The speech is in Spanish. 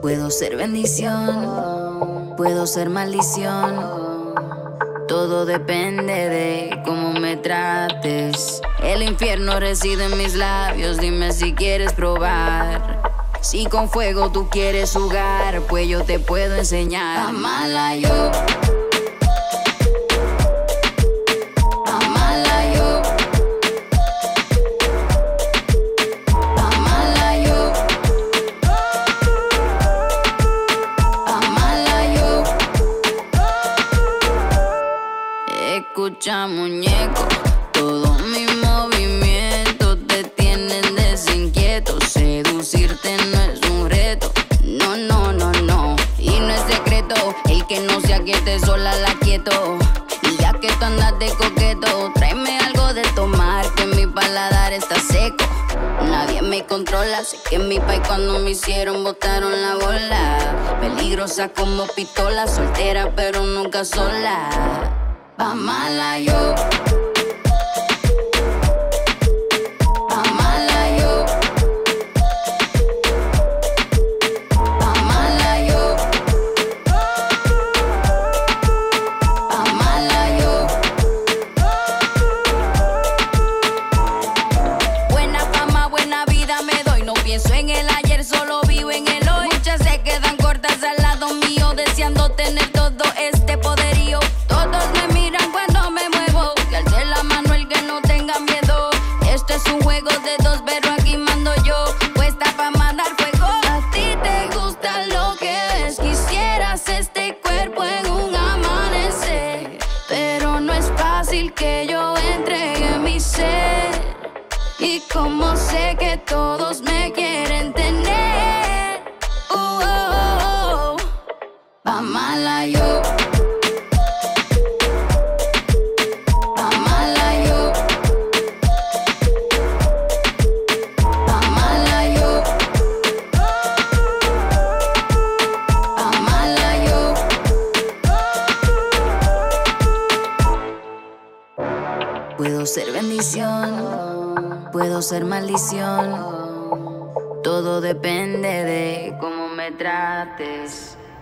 Puedo ser bendición, puedo ser maldición. Todo depende de cómo me trates. El infierno reside en mis labios, dime si quieres probar. Si con fuego tú quieres jugar, pues yo te puedo enseñar. Amala yo. Escucha, muñeco, todos mis movimientos te tienen desinquieto. Seducirte no es un reto, no, no, no, no. Y no es secreto, el que no se aquiete sola la quieto. Y ya que tú andas de coqueto, tráeme algo de tomar, que mi paladar está seco. Nadie me controla, sé que en mi país cuando me hicieron botaron la bola. Peligrosa como pistola, soltera pero nunca sola. Pa' mala yo. Pa' mala yo. Pa' mala yo. Pa' mala yo. Buena fama, buena vida me doy. No pienso en el ayer, solo vivo en el hoy. Muchas se quedan cortas al lado mío, deseando tener todo este poderío. Todos me miran cuando me muevo, que alce la mano el que no tenga miedo. Esto es un juego de dos, pero aquí mando yo, puesta pa' mandar fuego. A ti te gusta lo que ves, quisieras este cuerpo en un amanecer, pero no es fácil que yo entregue mi ser. Y como sé que todos me quieren tener, pa' mala yo. Puedo ser bendición, puedo ser maldición. Todo depende de cómo me trates.